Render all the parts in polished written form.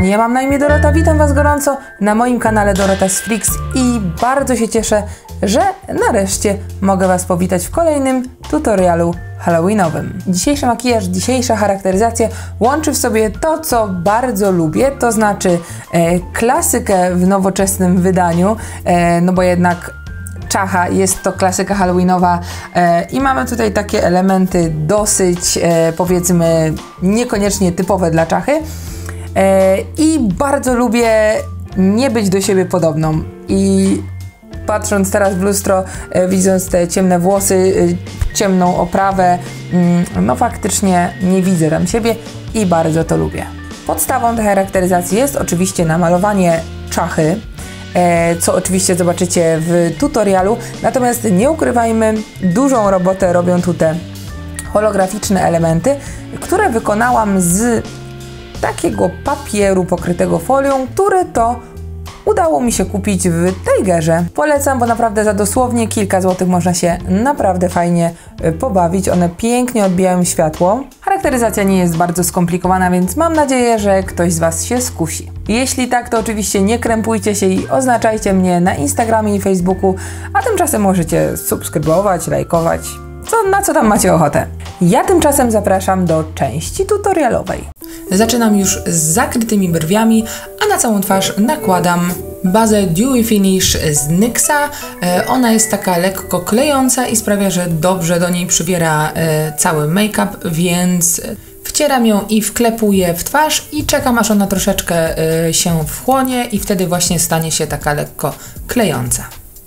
kochani, ja mam na imię Dorota, witam Was gorąco na moim kanale Dorota's Freaks i bardzo się cieszę, że nareszcie mogę Was powitać w kolejnym tutorialu halloweenowym. Dzisiejszy makijaż, dzisiejsza charakteryzacja łączy w sobie to, co bardzo lubię, to znaczy klasykę w nowoczesnym wydaniu, no bo jednak czacha jest to klasyka halloweenowa i mamy tutaj takie elementy dosyć powiedzmy niekoniecznie typowe dla czachy i bardzo lubię nie być do siebie podobną i patrząc teraz w lustro, widząc te ciemne włosy, ciemną oprawę, no faktycznie nie widzę tam siebie i bardzo to lubię. Podstawą tej charakteryzacji jest oczywiście namalowanie czachy, co oczywiście zobaczycie w tutorialu, natomiast nie ukrywajmy, dużą robotę robią tutaj holograficzne elementy, które wykonałam z takiego papieru pokrytego folią, który to udało mi się kupić w Tigerze. Polecam, bo naprawdę za dosłownie kilka złotych można się naprawdę fajnie pobawić. One pięknie odbijają światło. Charakteryzacja nie jest bardzo skomplikowana, więc mam nadzieję, że ktoś z Was się skusi. Jeśli tak, to oczywiście nie krępujcie się i oznaczajcie mnie na Instagramie i Facebooku, a tymczasem możecie subskrybować, lajkować, na co tam macie ochotę. Ja tymczasem zapraszam do części tutorialowej. Zaczynam już z zakrytymi brwiami, a na całą twarz nakładam bazę Dewy Finish z NYXa. Ona jest taka lekko klejąca i sprawia, że dobrze do niej przybiera cały make-up, więc wcieram ją i wklepuję w twarz i czekam, aż ona troszeczkę się wchłonie i wtedy właśnie stanie się taka lekko klejąca.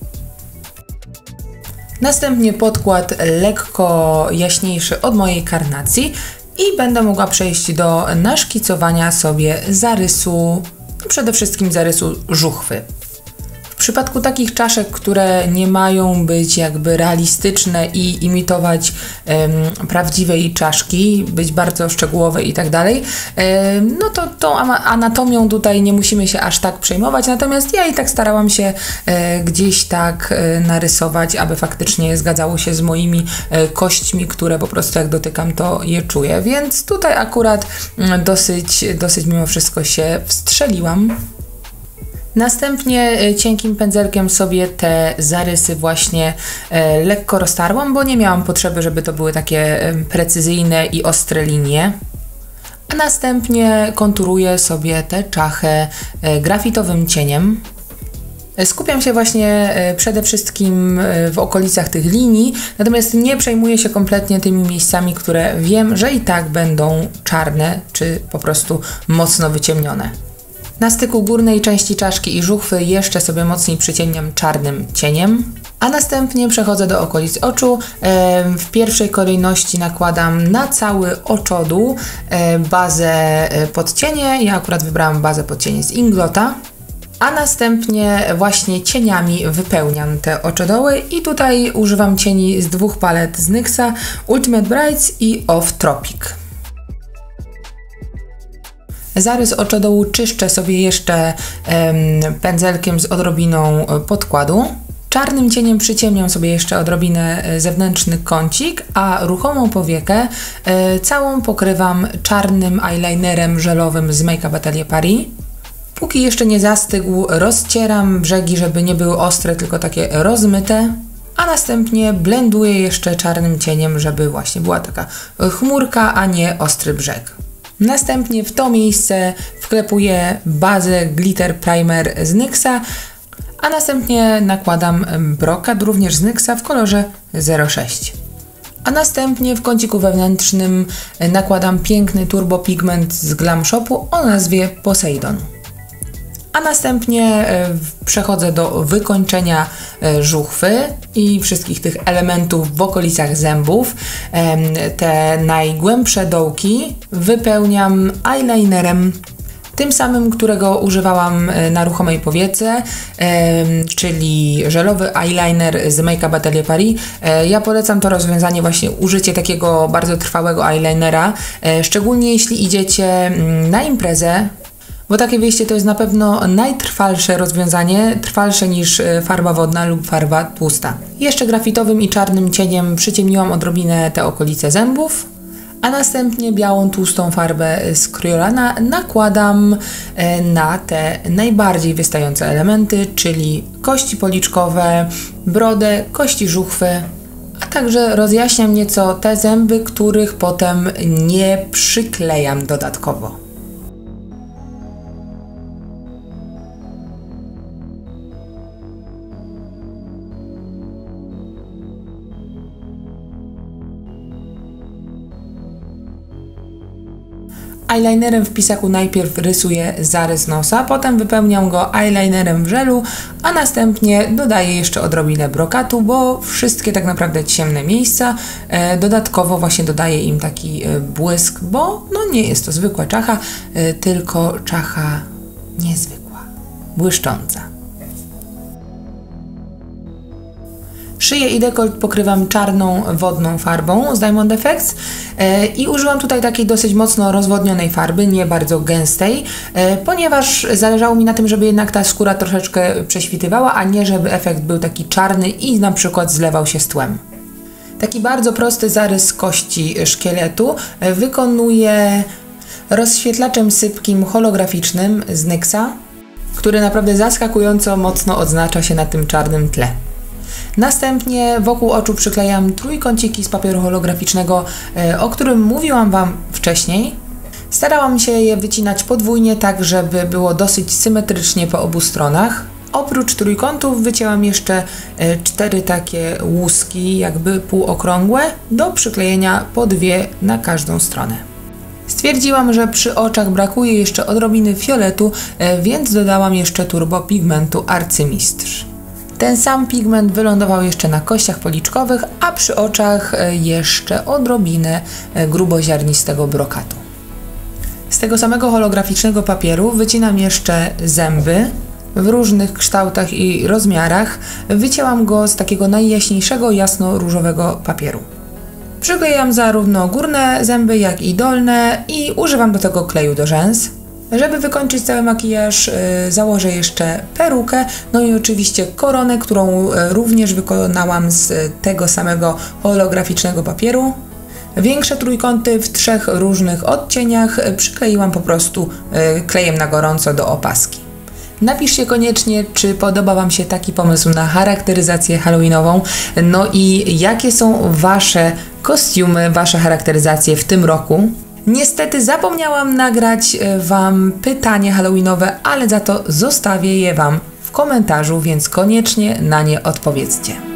Następnie podkład lekko jaśniejszy od mojej karnacji i będę mogła przejść do naszkicowania sobie zarysu, przede wszystkim zarysu żuchwy. W przypadku takich czaszek, które nie mają być jakby realistyczne i imitować prawdziwej czaszki, być bardzo szczegółowe i tak dalej, no to tą anatomią tutaj nie musimy się aż tak przejmować, natomiast ja i tak starałam się gdzieś tak narysować, aby faktycznie zgadzało się z moimi kośćmi, które po prostu jak dotykam, to je czuję, więc tutaj akurat dosyć mimo wszystko się wstrzeliłam. Następnie cienkim pędzelkiem sobie te zarysy właśnie lekko roztarłam, bo nie miałam potrzeby, żeby to były takie precyzyjne i ostre linie. A następnie konturuję sobie tę czachę grafitowym cieniem. Skupiam się właśnie przede wszystkim w okolicach tych linii, natomiast nie przejmuję się kompletnie tymi miejscami, które wiem, że i tak będą czarne, czy po prostu mocno wyciemnione. Na styku górnej części czaszki i żuchwy jeszcze sobie mocniej przyciemniam czarnym cieniem, a następnie przechodzę do okolic oczu. W pierwszej kolejności nakładam na cały oczodół bazę pod cienie. Ja akurat wybrałam bazę pod cienie z Inglota, a następnie właśnie cieniami wypełniam te oczodoły i tutaj używam cieni z dwóch palet z NYXa, Ultimate Brights i Off Tropic. Zarys oczodołu czyszczę sobie jeszcze pędzelkiem z odrobiną podkładu. Czarnym cieniem przyciemniam sobie jeszcze odrobinę zewnętrzny kącik, a ruchomą powiekę całą pokrywam czarnym eyelinerem żelowym z Make Up Atelier Paris. Póki jeszcze nie zastygł, rozcieram brzegi, żeby nie były ostre, tylko takie rozmyte. A następnie blenduję jeszcze czarnym cieniem, żeby właśnie była taka chmurka, a nie ostry brzeg. Następnie w to miejsce wklepuję bazę Glitter Primer z NYXa, a następnie nakładam brokat również z NYXa w kolorze 06. A następnie w kąciku wewnętrznym nakładam piękny turbo pigment z Glam Shopu o nazwie Poseidon. A następnie przechodzę do wykończenia żuchwy i wszystkich tych elementów w okolicach zębów. Te najgłębsze dołki wypełniam eyelinerem, tym samym, którego używałam na ruchomej powiece, czyli żelowy eyeliner z Make Up Atelier Paris. Ja polecam to rozwiązanie, właśnie użycie takiego bardzo trwałego eyelinera, szczególnie jeśli idziecie na imprezę, bo takie wyjście to jest na pewno najtrwalsze rozwiązanie, trwalsze niż farba wodna lub farba tłusta. Jeszcze grafitowym i czarnym cieniem przyciemniłam odrobinę te okolice zębów, A następnie białą tłustą farbę z Crayola nakładam na te najbardziej wystające elementy, czyli kości policzkowe, brodę, kości żuchwy, a także rozjaśniam nieco te zęby, których potem nie przyklejam dodatkowo. Eyelinerem w pisaku najpierw rysuję zarys nosa, potem wypełniam go eyelinerem w żelu, a następnie dodaję jeszcze odrobinę brokatu, bo wszystkie tak naprawdę ciemne miejsca, dodatkowo właśnie dodaję im taki błysk, bo no nie jest to zwykła czacha, tylko czacha niezwykła, błyszcząca. Szyję i dekolt pokrywam czarną, wodną farbą z Diamond Effects i użyłam tutaj takiej dosyć mocno rozwodnionej farby, nie bardzo gęstej, ponieważ zależało mi na tym, żeby jednak ta skóra troszeczkę prześwitywała, a nie żeby efekt był taki czarny i na przykład zlewał się z tłem. Taki bardzo prosty zarys kości szkieletu wykonuję rozświetlaczem sypkim holograficznym z NYXa, który naprawdę zaskakująco mocno odznacza się na tym czarnym tle. Następnie wokół oczu przyklejam trójkąciki z papieru holograficznego, o którym mówiłam Wam wcześniej. Starałam się je wycinać podwójnie, tak żeby było dosyć symetrycznie po obu stronach. Oprócz trójkątów wycięłam jeszcze 4 takie łuski, jakby półokrągłe, do przyklejenia po 2 na każdą stronę. Stwierdziłam, że przy oczach brakuje jeszcze odrobiny fioletu, więc dodałam jeszcze turbo pigmentu Arcymistrz. Ten sam pigment wylądował jeszcze na kościach policzkowych, a przy oczach jeszcze odrobinę gruboziarnistego brokatu. Z tego samego holograficznego papieru wycinam jeszcze zęby w różnych kształtach i rozmiarach. Wycięłam go z takiego najjaśniejszego jasno-różowego papieru. Przyklejam zarówno górne zęby, jak i dolne i używam do tego kleju do rzęs. Żeby wykończyć cały makijaż, założę jeszcze perukę, no i oczywiście koronę, którą również wykonałam z tego samego holograficznego papieru. Większe trójkąty w 3 różnych odcieniach przykleiłam po prostu klejem na gorąco do opaski. Napiszcie koniecznie, czy podoba Wam się taki pomysł na charakteryzację halloweenową, no i jakie są Wasze kostiumy, Wasze charakteryzacje w tym roku. Niestety zapomniałam nagrać Wam pytanie halloweenowe, ale za to zostawię je Wam w komentarzu, więc koniecznie na nie odpowiedzcie.